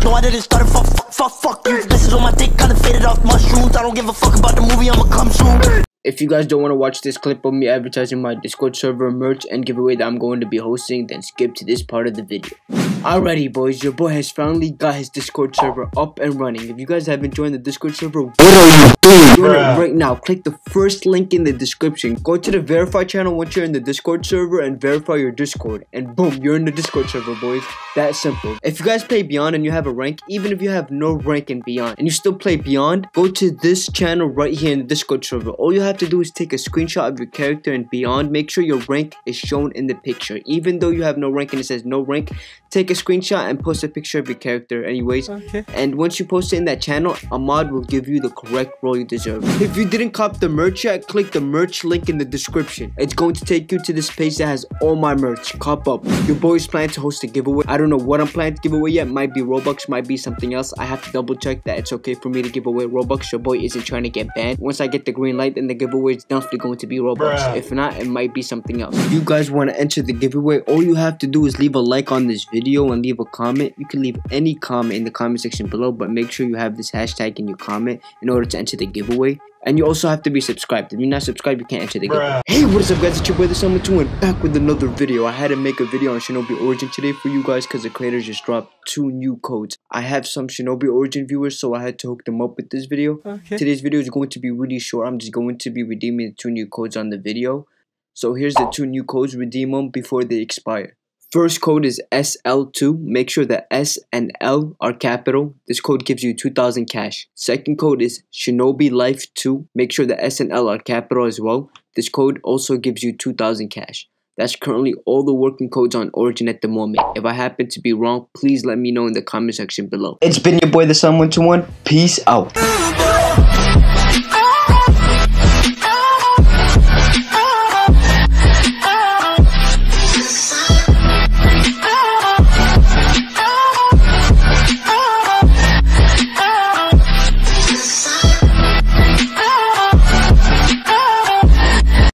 No, I didn't start it. Fuck you. This is on my dick, kinda faded off mushrooms. I don't give a fuck about the movie, I'ma come soon. If you guys don't want to watch this clip of me advertising my Discord server merch and giveaway that I'm going to be hosting, then skip to this part of the video. Alrighty boys, your boy has finally got his Discord server up and running. If you guys haven't joined the Discord server, what are you doing? Join it right now. Click the first link in the description. Go to the verify channel once you're in the Discord server and verify your Discord. And boom, you're in the Discord server, boys. That simple. If you guys play Beyond and you have a rank, even if you have no rank in Beyond and you still play Beyond, go to this channel right here in the Discord server. All you have to do is take a screenshot of your character in Beyond. Make sure your rank is shown in the picture. Even though you have no rank and it says no rank, take a screenshot and post a picture of your character anyways. Okay. And once you post it in that channel, a mod will give you the correct role you deserve. If you didn't cop the merch yet, click the merch link in the description. It's going to take you to this page that has all my merch. Cop up. Your boy is planning to host a giveaway. I don't know what I'm planning to give away yet. Might be Robux, might be something else. I have to double check that it's okay for me to give away Robux. Your boy isn't trying to get banned. Once I get the green light, then the giveaway is definitely going to be Robux. If not, it might be something else. If you guys want to enter the giveaway, all you have to do is leave a like on this video and leave a comment. You can leave any comment in the comment section below, but make sure you have this hashtag in your comment in order to enter the giveaway. And you also have to be subscribed. If you're not subscribed, you can't enter the giveaway. Hey, what is up guys, it's your boy The Summer2 and back with another video. I had to make a video on Shinobi Origin today for you guys because the creators just dropped 2 new codes. I have some Shinobi Origin viewers, so I had to hook them up with this video. Okay. Today's video is going to be really short. I'm just going to be redeeming the 2 new codes on the video. So here's the 2 new codes. Redeem them before they expire. First code is SL2. Make sure the S and L are capital. This code gives you 2,000 cash. Second code is Shinobi Life 2. Make sure the S and L are capital as well. This code also gives you 2,000 cash. That's currently all the working codes on Origin at the moment. If I happen to be wrong, please let me know in the comment section below. It's been your boy The Summer121. Peace out.